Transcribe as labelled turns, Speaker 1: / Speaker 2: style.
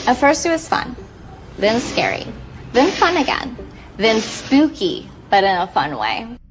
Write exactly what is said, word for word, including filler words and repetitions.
Speaker 1: At first it was fun, then scary, then fun again, then spooky, but in a fun way.